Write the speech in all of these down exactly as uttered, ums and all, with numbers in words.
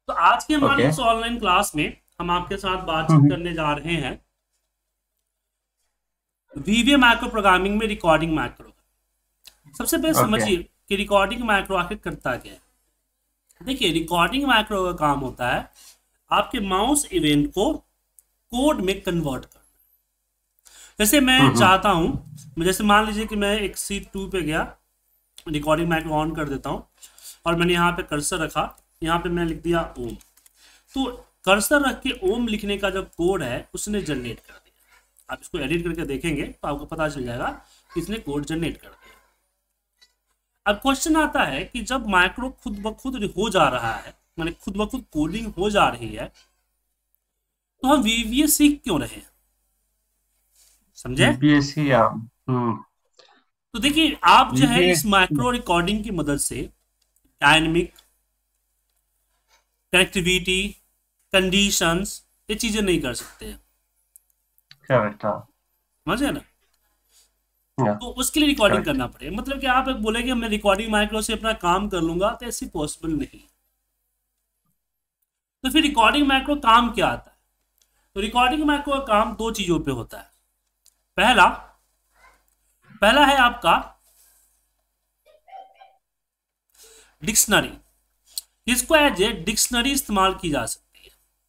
तो आज के हमारे ओके। इस ऑनलाइन क्लास में हम आपके साथ बातचीत हम्म। करने जा रहे हैं वीवीए मैक्रो प्रोग्रामिंग में रिकॉर्डिंग मैक्रो। सबसे पहले ओके। समझिए कि रिकॉर्डिंग मैक्रो आखिर करता क्या है। देखिए, रिकॉर्डिंग मैक्रो का काम होता है आपके माउस इवेंट को कोड में कन्वर्ट करना। जैसे मैं हम्म। चाहता हूं, जैसे मान लीजिए कि मैं एक सीट टू पे गया, रिकॉर्डिंग मैक्रो ऑन कर देता हूं और मैंने यहाँ पे कर्सर रखा, यहाँ पे मैं लिख दिया ओम। तो कर्सर रख के ओम लिखने का जो कोड है उसने जनरेट कर दिया। आप इसको एडिट करके देखेंगे तो आपको पता चल जाएगा कि इसने कोड जनरेट कर दिया। अब क्वेश्चन आता है कि जब माइक्रो खुद ब खुद हो जा रहा है, माने खुद ब खुद कोडिंग हो जा रही है, तो हम वीवीए सीख क्यों रहे हैं? समझे? वीपीएससी या हम्म। तो देखिए, आप जो है वीपीए। इस माइक्रो रिकॉर्डिंग की मदद से डायनेमिक कनेक्टिविटी, कंडीशंस, ये चीजें नहीं कर सकते हैं। करेक्ट। हाँ। समझे ना? या तो उसके लिए रिकॉर्डिंग करेक्ट। करना पड़ेगा। मतलब कि आप एक बोले कि मैं रिकॉर्डिंग माइक्रो से अपना काम कर लूंगा, तो ऐसी पॉसिबल नहीं। तो फिर रिकॉर्डिंग माइक्रो काम क्या आता है? तो रिकॉर्डिंग माइक्रो का काम दो चीजों पे होता है। पहला पहला है आपका डिक्शनरी। इसको एज ए डिक्शनरी इस्तेमाल की जा सकती है।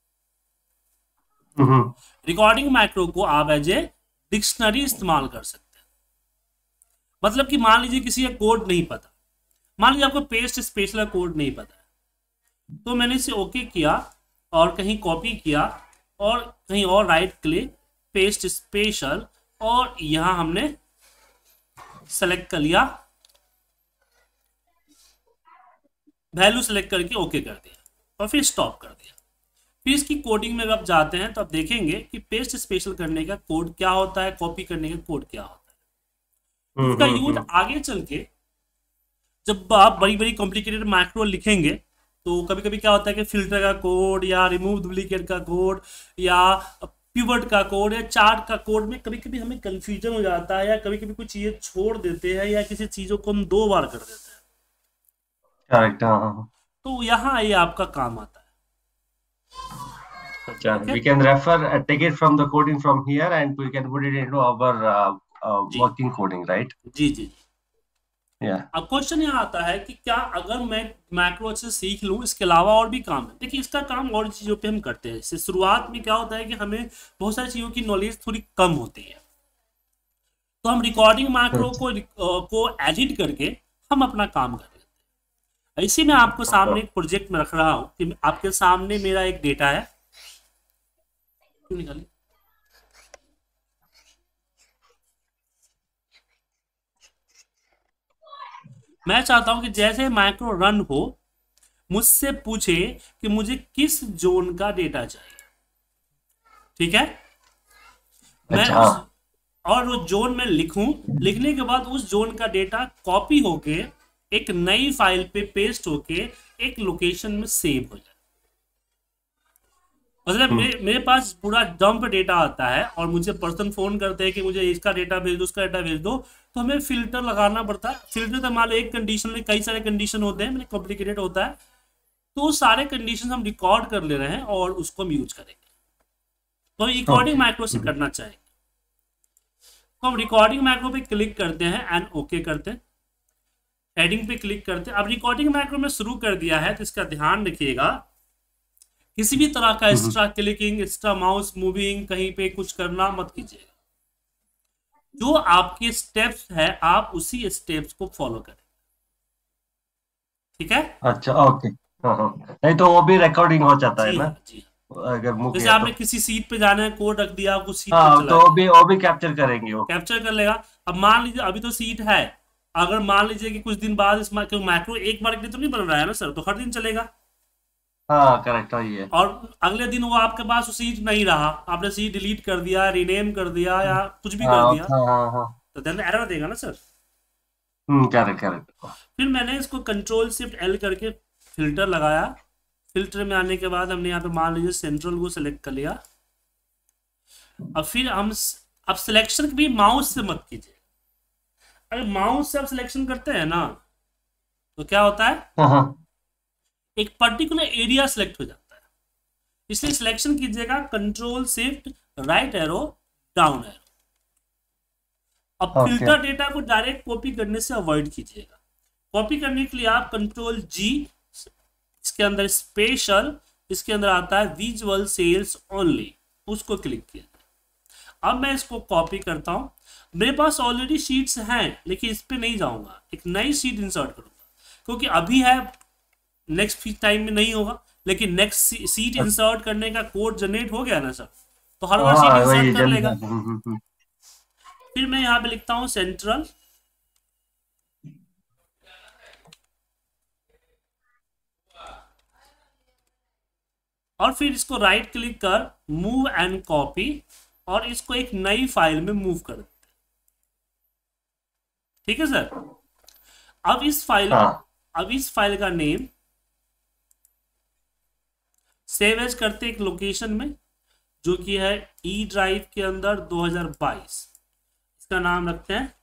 हम्म। रिकॉर्डिंग माइक्रो को आप एज ए डिक्शनरी इस्तेमाल कर सकते हैं। मतलब कि मान लीजिए किसी का कोड नहीं पता, मान लीजिए आपको पेस्ट स्पेशल का कोड नहीं पता है, तो मैंने इसे ओके किया और कहीं कॉपी किया और कहीं और राइट क्लिक, पेस्ट स्पेशल, और यहां हमने सेलेक्ट कर लिया, वैल्यू सेलेक्ट करके ओके कर दिया और फिर स्टॉप कर दिया। फिर इसकी कोडिंग में आप जाते हैं तो आप देखेंगे कि पेस्ट स्पेशल करने का कोड क्या होता है, कॉपी करने का कोड क्या होता है। तो हम्म। उसका हम्म। यूज हम्म। आगे चल के जब आप बड़ी बड़ी कॉम्प्लिकेटेड मैक्रो लिखेंगे, तो कभी कभी क्या होता है कि फिल्टर का कोड या रिमूव डुप्लीकेट का कोड या पिवट का कोड या चार्ट का कोड में कभी कभी हमें कंफ्यूजन हो जाता है, या कभी कभी कुछ चीजें छोड़ देते हैं या किसी चीजों को हम दो बार कर देते हैं। करेक्ट। हाँ हाँ, हाँ। तो यहाँ ये आपका काम आता है। अच्छा, ठीक है। we can refer uh, take it from the coding from here and we can put it into our uh, uh, जी working coding, right? जी जी। Yeah. अब क्वेश्चन यहाँ आता है कि क्या अगर मैं मैक्रो अच्छे से सीख लूँ, इसके अलावा और भी काम है। देखिए, इसका काम और चीज़ों पे हम करते हैं। इससे शुरुआत में क्या होता है कि हमें बहुत सारी चीज़ों की नॉलेज थोड़ी कम होती है, तो हम रिकॉर्डिंग मैक्रो अच्छा। को अ, को एडिट करके हम अपना काम कर लेते हैं। इसी में आपको सामने एक प्रोजेक्ट में रख रहा हूँ कि आपके सामने मेरा एक डेटा है। क्यों निकाली? मैं चाहता हूँ कि जैसे माइक्रो रन हो, मुझसे पूछे कि मुझे किस जोन का डेटा चाहिए। ठीक है। मैं अच्छा। उस हाँ। और वो जोन में लिखूं, लिखने के बाद उस जोन का डेटा कॉपी होके एक नई फाइल पे पेस्ट होके एक लोकेशन में सेव हो जाए। मतलब हम्म। मेरे मेरे पास पूरा डंप डेटा आता है और मुझे पर्सन फोन करते हैं कि मुझे इसका डेटा भेज दो, उसका डेटा भेज दो, तो हमें फिल्टर लगाना पड़ता है। फिल्टर तो मान लो एक कंडीशन में कई सारे कंडीशन होते हैं, कॉम्प्लिकेटेड होता है, तो वो सारे कंडीशन हम रिकॉर्ड कर ले रहे हैं और उसको हम यूज करेंगे। तो रिकॉर्डिंग ओके। माइक्रो से करना चाहेंगे। तो हम रिकॉर्डिंग मैक्रो पे क्लिक करते हैं एंड ओके करते हैं, हेडिंग पे क्लिक करते हैं। अब रिकॉर्डिंग मैक्रो में शुरू कर दिया है तो इसका ध्यान रखिएगा, किसी भी तरह का हम्म। Extra clicking, extra mouse moving, कहीं पे कुछ करना मत कीजिएगा। जो आपके स्टेप्स है आप उसी स्टेप्स को फॉलो करें। ठीक है। अच्छा। ओके। हाँ हाँ, नहीं तो वो भी रिकॉर्डिंग हो जाता है जी ना, हाँ जी हाँ। अगर मुक जैसे गया तो। आपने किसी सीट पे जाना है, कोड रख दिया, कुछ सीट पे हाँ, चला तो वो गया, भी वो भी कैप्चर करेंगे वो। कैप्चर कर लेगा। अब मान लीजिए अभी तो सीट है, अगर मान लीजिए कि कुछ दिन बाद इस मैक्रो एक बार के लिए तो नहीं बन रहा है ना सर, तो हर दिन चलेगा। हाँ करेक्ट, वही है। और अगले दिन वो आपके पास वो सीट नहीं रहा, आपने सीट डिलीट कर दिया, रीनेम कर दिया या कुछ भी कर हाँ दिया, हाँ हाँ हाँ। तो देन एरर देगा ना सर। हम्म। Correct correct. फिर मैंने इसको कंट्रोल शिफ्ट एल करके फिल्टर लगाया। फिल्टर में आने के बाद हमने यहाँ पे मान लीजिए सेंट्रल को सिलेक्ट कर लिया। अब फिर हम अब सिलेक्शन भी माउस से मत कीजिए। अगर माउस से आप सिलेक्शन करते हैं ना, तो क्या होता है हाँ हाँ। एक पर्टिकुलर एरिया सेलेक्ट हो जाता है। इसलिए सिलेक्शन कीजिएगा control shift right arrow down arrow. अब Okay. फिल्टर डेटा को डायरेक्ट कॉपी करने से अवॉइड कीजिएगा। कॉपी करने के लिए आप कंट्रोल जी, इसके अंदर स्पेशल, इसके अंदर आता है विजुअल सेल्स ओनली, उसको क्लिक किया। अब मैं इसको कॉपी करता हूं। मेरे पास ऑलरेडी शीट्स हैं, लेकिन इस पे नहीं जाऊंगा, एक नई शीट इंसर्ट करूंगा, क्योंकि अभी है, नेक्स्ट टाइम में नहीं होगा। लेकिन नेक्स्ट शीट इंसर्ट करने का कोड जनरेट हो गया ना सर, तो हर बार शीट इंसर्ट कर लेगा। फिर मैं यहाँ पे लिखता हूँ सेंट्रल, और फिर इसको राइट क्लिक कर मूव एंड कॉपी, और इसको एक नई फाइल में मूव कर देते हैं। ठीक है सर। अब इस फाइल हाँ. अब इस फाइल का नेम सेव एज करते एक लोकेशन में, जो कि है ई ड्राइव के अंदर दो हज़ार बाईस। इसका नाम रखते हैं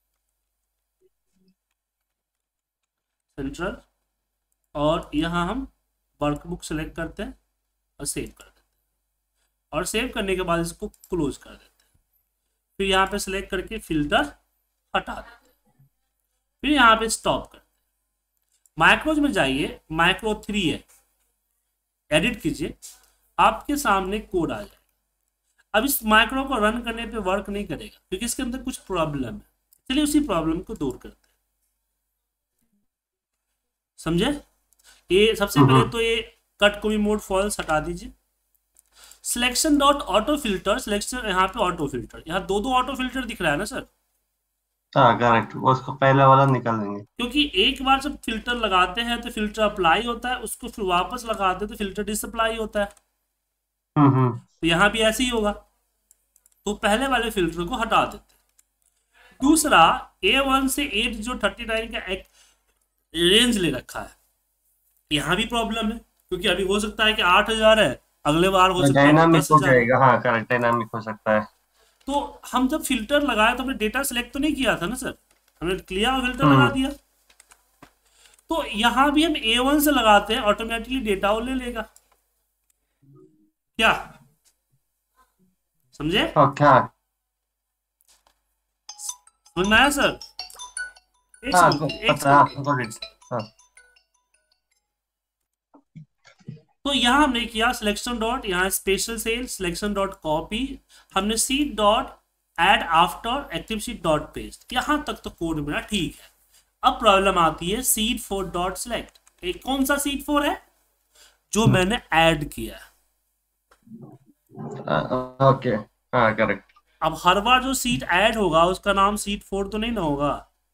सेंट्रल, और यहां हम वर्कबुक सेलेक्ट करते हैं और सेव कर देते हैं। और सेव करने के बाद इसको क्लोज कर देते हैं। फिर यहाँ पे सिलेक्ट करके फिल्टर हटा देते हैं। फिर यहाँ पे स्टॉप करते हैं। माइक्रोज में जाइए, माइक्रो थ्री है, एडिट कीजिए, आपके सामने कोड आ जाएगा। अब इस माइक्रो को रन करने पे वर्क नहीं करेगा, क्योंकि इसके अंदर कुछ प्रॉब्लम है। चलिए उसी प्रॉब्लम को दूर करते हैं, समझे। ये सबसे पहले तो ये कट कॉपी मोड फॉल्स हटा दीजिए। Selection dot auto filter, selection यहाँ पे ऑटो फिल्टर, यहाँ दो दो ऑटो फिल्टर दिख रहा है ना सर। हाँ करेक्ट, उसको पहले वाला निकाल देंगे, क्योंकि एक बार जब फिल्टर लगाते हैं तो फिल्टर अप्लाई होता है, उसको फिर वापस लगाते हैं तो फिल्टर डिसअप्लाई होता है। हम्म हम्म तो यहाँ भी ऐसे ही होगा, तो पहले वाले फिल्टर को हटा देते हैं। दूसरा, ए वन से एट जो थर्टी नाइन का एक रेंज ले रखा है, यहाँ भी प्रॉब्लम है, क्योंकि अभी हो सकता है कि आठ हजार है, अगले बार हो सकता है डायनामिक दस हो हजार। जाएगा। हाँ करेक्ट, डायनामिक हो सकता है। तो हम जब फिल्टर लगाए तो हमने डेटा सिलेक्ट तो नहीं किया था ना सर, हमने क्लियर और फिल्टर हम्म लगा दिया। तो यहां भी हम ए वन से लगाते हैं, ऑटोमेटिकली डेटा वो ले लेगा। क्या समझे? ओके। हाँ समझ में आया सर? एक हाँ सेकंड, एक पता, हाँ सेकंड। got it. हाँ तो यहाँ हमने किया सिलेक्शन डॉट, यहाँ special cell selection dot copy, हमने sheet dot add after active sheet dot paste, यहाँ तक तो कोड मेरा ठीक है। अब प्रॉब्लम आती है सीट फोर डॉट सिलेक्ट। एक कौन सा सीट फोर है? जो मैंने ऐड किया। ओके। हाँ करेक्ट। अब हर बार जो सीट ऐड होगा उसका नाम सीट फोर तो नहीं ना होगा।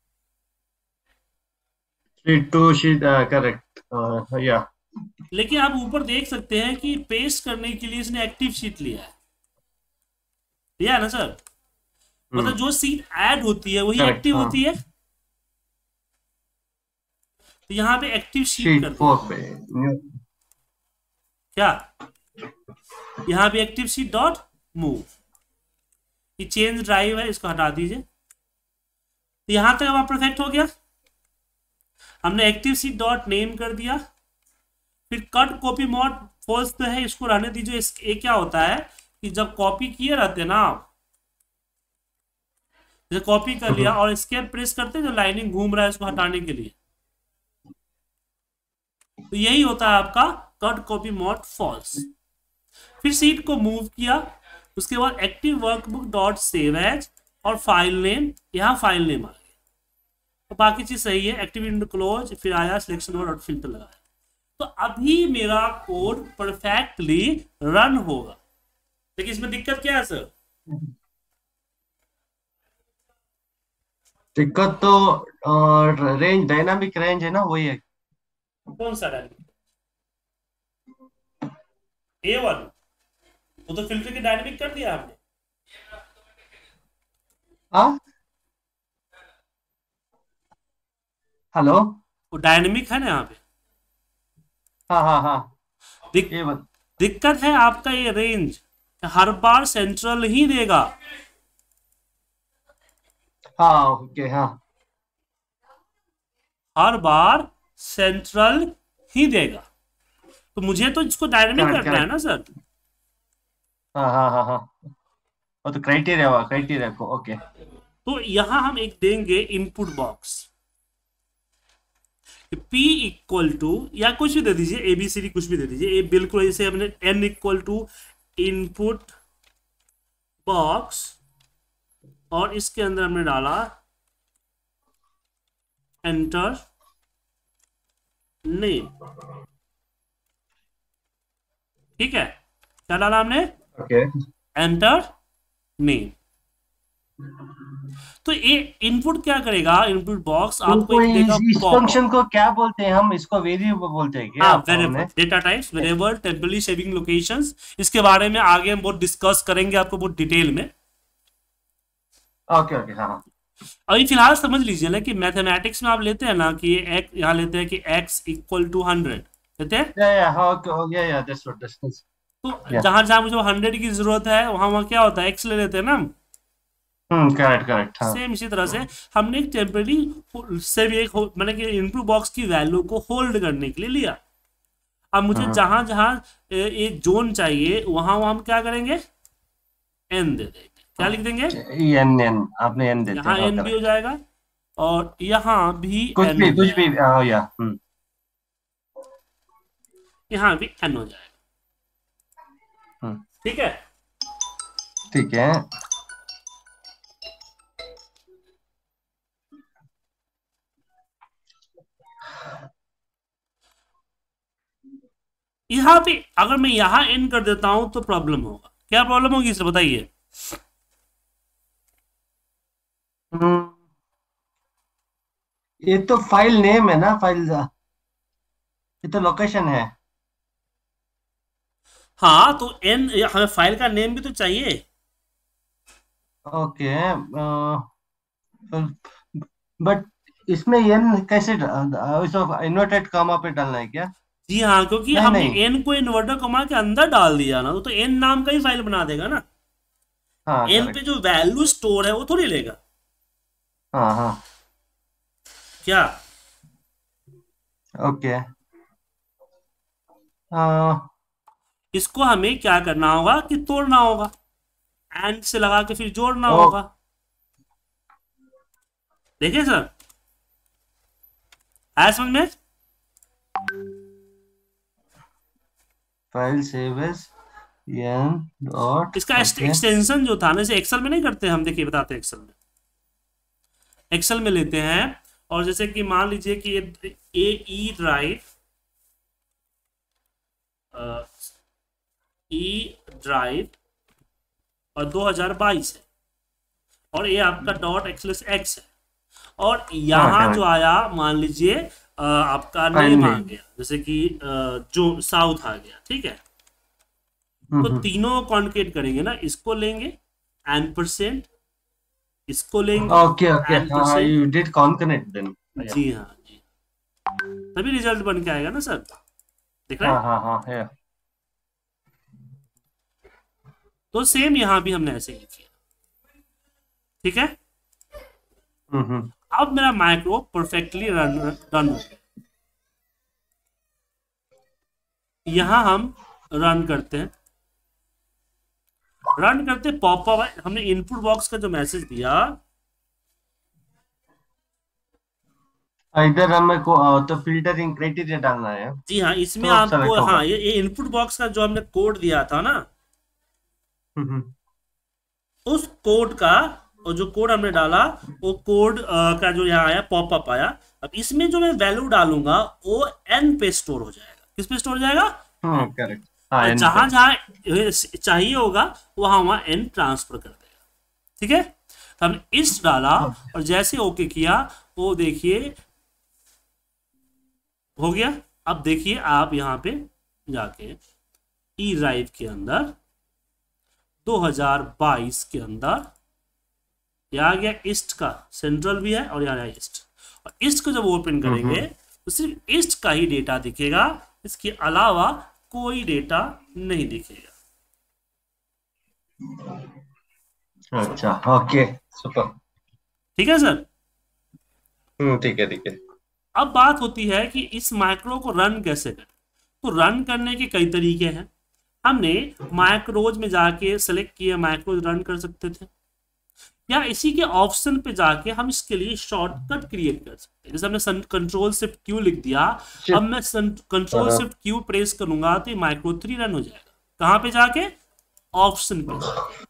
शीट टू शीट करेक्ट या। लेकिन आप ऊपर देख सकते हैं कि पेस्ट करने के लिए इसने एक्टिव शीट लिया है, लिया है ना सर। मतलब जो सीट ऐड होती है वही एक्टिव हाँ. होती है। तो यहाँ पे एक्टिव शीट शीट कर फोर पे न्यू, क्या यहाँ पे एक्टिव शीट डॉट मूव, ये चेंज ड्राइव है, इसको हटा दीजिए। तो यहां तक हमारा परफेक्ट हो गया। हमने एक्टिव शीट डॉट नेम कर दिया। फिर कट कॉपी मोड फॉल्स पे है, इसको रहने दीजिए। इस ये क्या होता है कि जब कॉपी किए रहते हैं ना आप, जैसे कॉपी कर लिया और एस्केप प्रेस करते हैं, जो लाइनिंग घूम रहा है उसको हटाने के लिए, तो यही होता है आपका कट कॉपी मोड फॉल्स। फिर सीट को मूव किया, उसके बाद active workbook dot save as और फाइल नेम, यहाँ फाइल नेम आ गया, तो बाकी चीज सही है। एक्टिव विंडो क्लोज, फिर आया सिलेक्शन डॉट फिल्टर लगाया। तो अभी मेरा कोड परफेक्टली रन होगा। लेकिन इसमें दिक्कत क्या है सर? दिक्कत तो रेंज, डायनामिक रेंज है ना, वही है। कौन सा डायनेमिक? ए वन, वो तो फिल्टर के डायनेमिक कर दिया आपने। हाँ हेलो, वो डायनेमिक है ना यहाँ पे। हाँ हाँ हाँ दिक, ये बत... दिक्कत है आपका ये रेंज हर बार सेंट्रल ही देगा। हाँ ओके। हाँ हर बार सेंट्रल ही देगा। तो मुझे तो इसको डायनेमिक करेक्ट करना है करेक्ट। ना सर। हाँ हाँ हाँ हाँ, वो तो क्राइटेरिया हुआ, क्राइटेरिया को, ओके। तो यहां हम एक देंगे input box, P equal to या कुछ भी दे दीजिए, एबीसीडी कुछ भी दे दीजिए, ए बिल्कुल जैसे हमने n equal to input box, और इसके अंदर हमने डाला एंटर नेम। ठीक है, क्या डाला हमने? ओके। Enter name. तो ये इनपुट क्या करेगा, इनपुट बॉक्स तो आपको एक कोई देगा इस, इस पॉपअप। फंक्शन को क्या बोलते हैं हम? इसको वेरिएबल बोलते हैं क्या हाँ, आप वेरिएबल, हमने? Data types, variable, temporary saving locations. इसके बारे में आगे हम बहुत डिस्कस करेंगे आपको बहुत डिटेल में। ओके ओके, हाँ हाँ। अभी फिलहाल समझ लीजिए ना कि मैथमेटिक्स में आप लेते हैं ना कि एक यहाँ लेते हैं कि x इक्वल टू हंड्रेड लेते हैं। या या हाँ, ओके, या या दैट्स व्हाट दैट्स। तो या, जहां जहां मुझे हंड्रेड की जरूरत है वहां वहां क्या होता है, x ले लेते हैं ना हम। हम्म, करेक्ट करेक्ट, हाँ। सेम इसी तरह से हमने एक टेम्पररी से भी एक मैंने कि इनपुट बॉक्स की वैल्यू को होल्ड करने के लिए लिया। अब मुझे हम्म, जहां जहां एक जोन चाहिए वहां वहां हम क्या करेंगे, n दे देंगे। क्या लिख देंगे? एन एन, आपने एन देते यहाँ हैं, हाँ n भी हो करेक्ट। जाएगा और यहाँ भी कुछ n भी हो कुछ भी, जाएगा, हाँ, या, हम्म यहाँ भी n हो जाएगा। हम्म, ठीक है। ठीक है। यहाँ पे अगर मैं यहाँ n कर देता हूं तो प्रॉब्लम होगा। क्या प्रॉब्लम होगी सर बताइए? हम्म, ये तो फाइल नेम है ना, फाइल, ये तो लोकेशन है। हाँ तो n, हमें फाइल का नेम भी तो चाहिए। ओके, बट इसमें एन कैसे, इन्वर्टेड कॉमा पे डालना है क्या? जी हाँ, क्योंकि नहीं हमने नहीं, n को इन्वर्टर कॉमा के अंदर डाल दिया ना, तो n नाम का ही फाइल बना देगा ना। हाँ n पे करेक्ट, जो वैल्यू स्टोर है वो थोड़ी लेगा। हाँ हाँ, क्या? ओके, हाँ, इसको हमें क्या करना होगा कि तोड़ना होगा, एंड से लगा के फिर जोड़ना ओ, होगा। देखिए सर, आया समझ में? File save as N dot, इसका ओके, एक्सटेंशन जो था ना, जैसे एक्सेल में नहीं करते हम, देखिए बताते हैं। एक्सेल में एक्सेल में लेते हैं और जैसे कि मान लीजिए कि ए ई ड्राइव, ई ड्राइव और दो हज़ार बाईस है, और ये आपका डॉट एक्सएलएस एक्स है, और हाँ यहाँ जो करेक्ट, आया मान लीजिए अ, आपका फाइल नेम आ नेम, गया, जैसे कि अ, जो साउथ आ गया। ठीक है, हम्म तो हम्म, तीनों कॉन्केट करेंगे ना, इसको लेंगे एन परसेंट, इसको लेंगे ओके ओके, एन हाँ हाँ, percent. You did concatenate then, yeah, जी हाँ जी, तभी रिजल्ट बन के आएगा ना सर, देख रहे हाँ हैं? हाँ हाँ, या, तो सेम यहाँ भी हमने ऐसे ही किया। ठीक है, हम्म हम्म, अब मेरा माइक्रो परफेक्टली रन रन हो गया। यहां हम रन करते हैं, रन करते पॉपअप, हमने इनपुट बॉक्स का जो मैसेज दिया। इधर हमें को अ, तो फिल्टरिंग क्राइटेरिया डालना है, जी हाँ, इसमें तो आपको, सेलेक्ट होगा। हाँ, ये, ये इनपुट बॉक्स का जो हमने कोड दिया था ना, हम्म हम्म, उस कोड का, और जो कोड हमने डाला वो कोड का जो यहाँ आया पॉपअप आया। अब इसमें जो मैं वैल्यू डालूंगा वो एन पे स्टोर हो जाएगा। किस पे स्टोर हो जाएगा? हम्म, एन। करेक्ट, हाँ, और एन पे। जहां जहां चाहिए होगा वहां वहां एन ट्रांसफर कर देगा। ठीक है, तो हमने इस डाला और जैसे ओके किया, वो देखिए हो गया। अब देखिए आप यहाँ पे जाके ई ड्राइव के अंदर दो हज़ार बाईस के अंदर ये आ गया, ईस्ट का सेंट्रल भी है और यहाँ ईस्ट, और ईस्ट को जब ओपन हम्म करेंगे हम्म, तो सिर्फ ईस्ट का ही डेटा दिखेगा, इसके अलावा कोई डेटा नहीं दिखेगा। अच्छा, ओके, सुपर। ठीक है सर? हम्म, ठीक है ठीक है। अब बात होती है कि इस मैक्रो को रन कैसे करें। तो रन करने के कई तरीके हैं। हमने मैक्रोज में जाके सेलेक्ट किया मैक्रोज रन कर सकते थे, या इसी के ऑप्शन पे जाके हम इसके लिए शॉर्टकट क्रिएट कर सकते हैं। जैसे हमने कंट्रोल शिफ्ट क्यू लिख दिया, अब मैं कंट्रोल शिफ्ट क्यू प्रेस करूंगा तो ये माइक्रो थ्री रन हो जाएगा। कहां पे जाके? ऑप्शन पे जाके।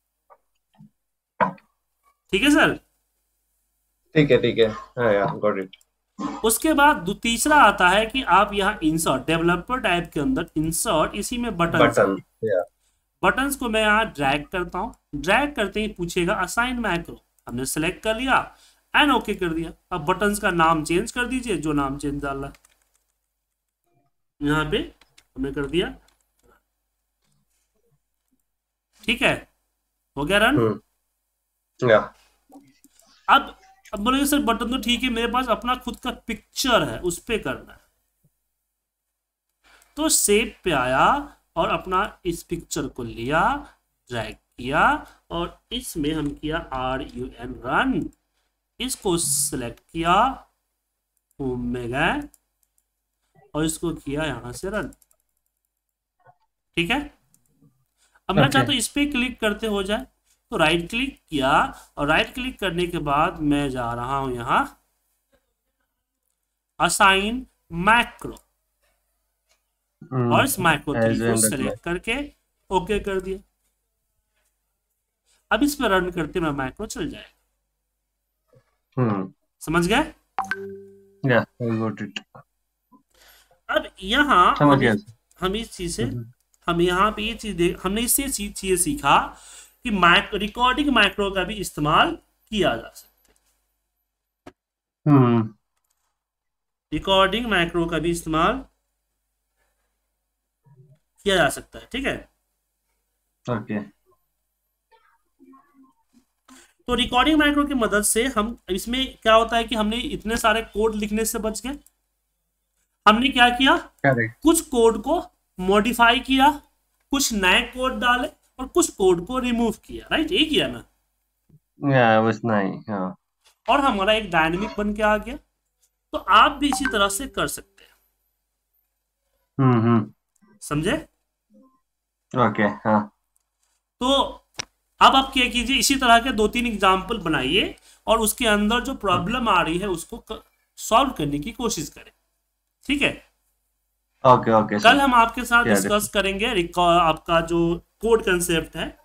ठीक है सर? ठीक है ठीक है, हाँ यार गॉट इट। उसके बाद तीसरा आता है कि आप यहाँ इंसर्ट डेवलपर टाइप के अंदर इंसर्ट, इसी में बटन बटन, बटन्स को मैं यहाँ ड्रैग करता हूँ। ड्रैग करते ही पूछेगा असाइन मैक्रो, हमने सेलेक्ट कर लिया एंड ओके कर दिया। अब बटन्स का नाम चेंज कर दीजिए, जो नाम चेंज डालना है यहाँ पे हमने कर दिया। ठीक है, हो गया रन। या अब अब बोलेंगे सर बटन तो ठीक है, मेरे पास अपना खुद का पिक्चर है, उस पे करना है। तो सेव पे आया और अपना इस पिक्चर को लिया, ड्रैग किया और इसमें हम किया आर यू एन रन। इसको सिलेक्ट किया, होम में गए और इसको किया यहां से रन। ठीक है, अब मैं चाहता हूं इस पे क्लिक करते हो जाए, तो राइट क्लिक किया और राइट क्लिक करने के बाद मैं जा रहा हूं यहां असाइन मैक्रो और इस मैक्रो थ्री को सेलेक्ट करके ओके कर दिया। अब इस पर रन करते मैं मैक्रो चल जाएगा। हम्म समझ गए? या आई गॉट इट। अब यहाँ समझ हम, गया। हम इस चीज से हम यहाँ पे ये चीज देख हमने इससे चीजें सीखा कि मैक रिकॉर्डिंग मैक्रो का भी इस्तेमाल किया जा सकता है। हम्म रिकॉर्डिंग मैक्रो का भी इस्तेमाल किया जा सकता है। ठीक है, ओके। तो रिकॉर्डिंग मैक्रो की मदद से हम इसमें क्या होता है कि हमने इतने सारे कोड लिखने से बच गए। हमने क्या किया, करेक्ट। कुछ कोड को मॉडिफाई किया, कुछ नए कोड डाले और कुछ कोड को रिमूव किया। राइट, यही किया ना? या बस नहीं, हाँ। और हमारा एक डायनेमिक बन के आ गया। तो आप भी इसी तरह से कर सकते हैं। हम्म हम्म समझे? ओके, हाँ। तो अब आप क्या कीजिए, इसी तरह के दो तीन एग्जाम्पल बनाइए और उसके अंदर जो प्रॉब्लम आ रही है उसको सॉल्व करने की कोशिश करें। ठीक है, ओके ओके। कल हम आपके साथ डिस्कस करेंगे आपका जो कोड कंसेप्ट है